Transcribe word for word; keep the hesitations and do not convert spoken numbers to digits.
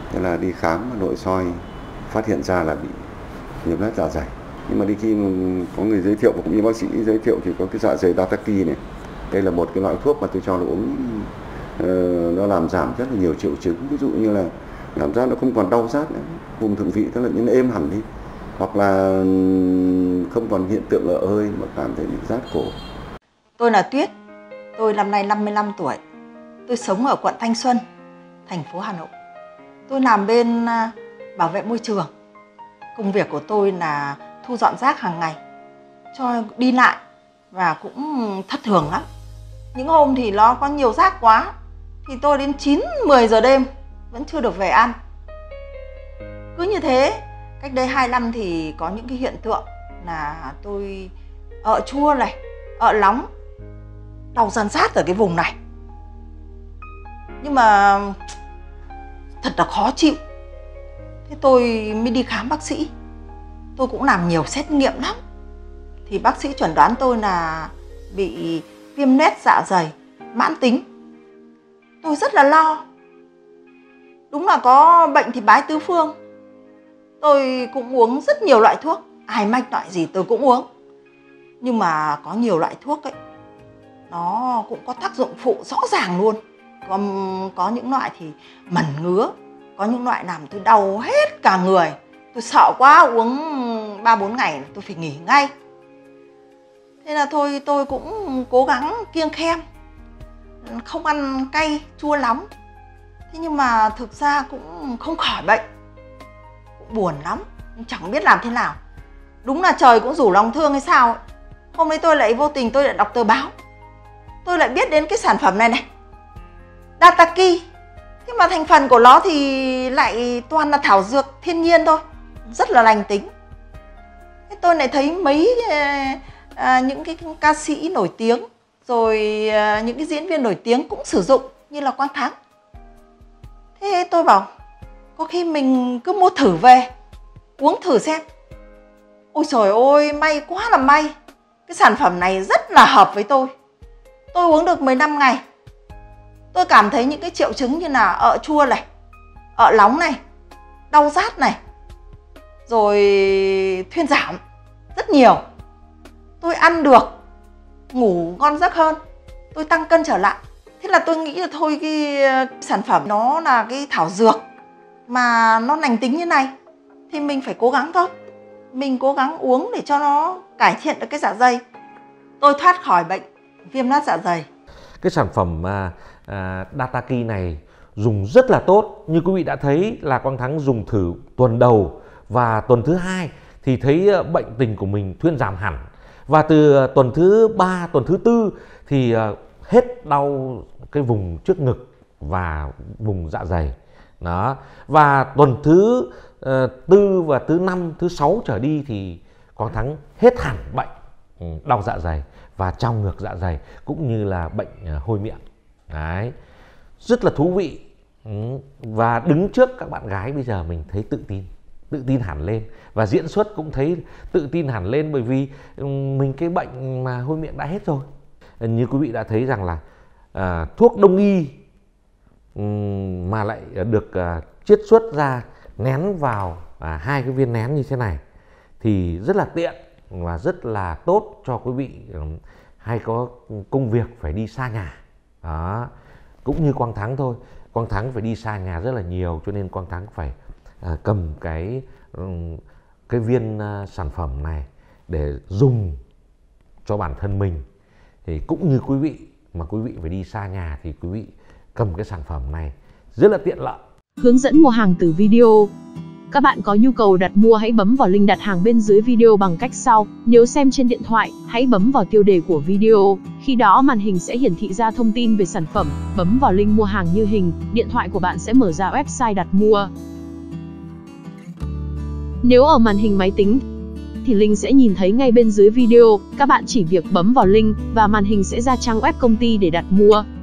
Thế là đi khám nội soi phát hiện ra là bị viêm loét dạ dày. Nhưng mà đi khi có người giới thiệu và cũng như bác sĩ giới thiệu thì có cái dạ dày Dataki này. Đây là một cái loại thuốc mà tôi cho nó uống, uh, nó làm giảm rất là nhiều triệu chứng. Ví dụ như là cảm giác nó không còn đau rát nữa, vùng thượng vị tức là những êm hẳn đi, hoặc là không còn hiện tượng ở hơi mà cảm thấy bị rát cổ. Tôi là Tuyết, tôi năm nay năm mươi lăm tuổi. Tôi sống ở quận Thanh Xuân, thành phố Hà Nội. Tôi làm bên bảo vệ môi trường. Công việc của tôi là thu dọn rác hàng ngày, cho đi lại và cũng thất thường lắm. Những hôm thì nó có nhiều rác quá thì tôi đến chín mười giờ đêm vẫn chưa được về ăn. Cứ như thế, cách đây hai năm thì có những cái hiện tượng là tôi ợ chua này, ợ nóng, đau răn rát ở cái vùng này. Nhưng mà thật là khó chịu. Thế tôi mới đi khám bác sĩ. Tôi cũng làm nhiều xét nghiệm lắm. Thì bác sĩ chẩn đoán tôi là bị viêm loét dạ dày mãn tính. Tôi rất là lo. Đúng là có bệnh thì bái tứ phương. Tôi cũng uống rất nhiều loại thuốc, ai mách loại gì tôi cũng uống. Nhưng mà có nhiều loại thuốc ấy, nó cũng có tác dụng phụ rõ ràng luôn. Có, có những loại thì mẩn ngứa, có những loại làm tôi đau hết cả người. Tôi sợ quá, uống ba bốn ngày tôi phải nghỉ ngay. Thế là thôi tôi cũng cố gắng kiêng khem, không ăn cay, chua nóng. Thế nhưng mà thực ra cũng không khỏi bệnh, cũng buồn lắm, chẳng biết làm thế nào. Đúng là trời cũng rủ lòng thương hay sao ấy. Hôm nay tôi lại vô tình tôi lại đọc tờ báo, tôi lại biết đến cái sản phẩm này này, Dataki. Thế mà thành phần của nó thì lại toàn là thảo dược thiên nhiên thôi, rất là lành tính. Thế tôi lại thấy mấy à, những cái ca sĩ nổi tiếng, rồi à, những cái diễn viên nổi tiếng cũng sử dụng như là Quang Thắng. Thế tôi bảo có khi mình cứ mua thử về uống thử xem. Ôi trời ơi, may quá là may. Cái sản phẩm này rất là hợp với tôi. Tôi uống được mười lăm ngày. Tôi cảm thấy những cái triệu chứng như là ợ chua này, ợ nóng này, đau rát này, rồi thuyên giảm rất nhiều. Tôi ăn được, ngủ ngon giấc hơn, tôi tăng cân trở lại. Thế là tôi nghĩ là thôi cái sản phẩm nó là cái thảo dược mà nó lành tính như này thì mình phải cố gắng thôi. Mình cố gắng uống để cho nó cải thiện được cái dạ dày. Tôi thoát khỏi bệnh viêm loét dạ dày. Cái sản phẩm uh, uh, Dataki này dùng rất là tốt. Như quý vị đã thấy là Quang Thắng dùng thử tuần đầu và tuần thứ hai thì thấy uh, bệnh tình của mình thuyên giảm hẳn. Và từ uh, tuần thứ ba, tuần thứ tư thì uh, hết đau cái vùng trước ngực và vùng dạ dày. Đó. Và tuần thứ uh, tư và thứ năm, thứ sáu trở đi thì Quang Thắng hết hẳn bệnh um, đau dạ dày và trào ngược dạ dày cũng như là bệnh uh, hôi miệng. Đấy. Rất là thú vị. Ừ. Và đứng trước các bạn gái bây giờ mình thấy tự tin, tự tin hẳn lên. Và diễn xuất cũng thấy tự tin hẳn lên bởi vì um, mình cái bệnh mà hôi miệng đã hết rồi. Như quý vị đã thấy rằng là uh, thuốc đông y um, mà lại được uh, chiết xuất ra nén vào uh, hai cái viên nén như thế này thì rất là tiện và rất là tốt cho quý vị um, hay có công việc phải đi xa nhà. Đó. Cũng như Quang Thắng thôi, Quang Thắng phải đi xa nhà rất là nhiều cho nên Quang Thắng phải uh, cầm cái um, cái viên uh, sản phẩm này để dùng cho bản thân mình. Thì cũng như quý vị mà quý vị phải đi xa nhà thì quý vị cầm cái sản phẩm này rất là tiện lợi. Hướng dẫn mua hàng từ video. Các bạn có nhu cầu đặt mua hãy bấm vào link đặt hàng bên dưới video bằng cách sau. Nếu xem trên điện thoại, hãy bấm vào tiêu đề của video. Khi đó màn hình sẽ hiển thị ra thông tin về sản phẩm. Bấm vào link mua hàng như hình, điện thoại của bạn sẽ mở ra website đặt mua. Nếu ở màn hình máy tính thì link sẽ nhìn thấy ngay bên dưới video. Các bạn chỉ việc bấm vào link và màn hình sẽ ra trang web công ty để đặt mua.